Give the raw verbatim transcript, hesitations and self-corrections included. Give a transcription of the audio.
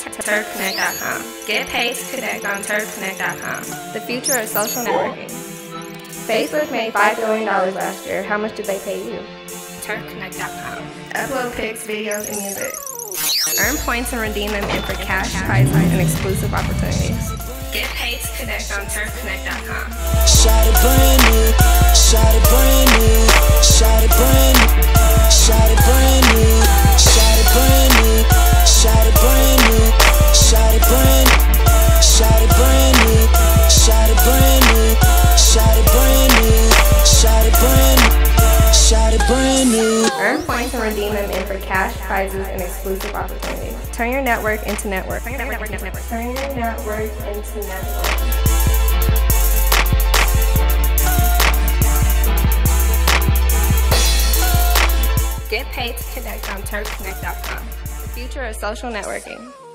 Turk Connect dot com. Get paid to connect on Turk Connect dot com. The future of social networking. Facebook made five billion dollars last year. How much did they pay you? Turk Connect dot com. Upload pics, videos, and music. Earn points and redeem them in for cash, prizes, and exclusive opportunities. Get paid to connect on Turk Connect dot com. Shot it brand new, shot it brand new, shot it brand new, shot it brand new, shot it brand new, shot it brand new, shot it brand new, shot it brand new, shot it brand new, shot it brand new, shot it brand new, shot it brand new. Earn points and redeem them in for cash, prizes, and exclusive opportunities. Turn your network into network. Turn your network into network. Turn your network into network. Get paid to connect on Turk Connect dot com. The future of social networking.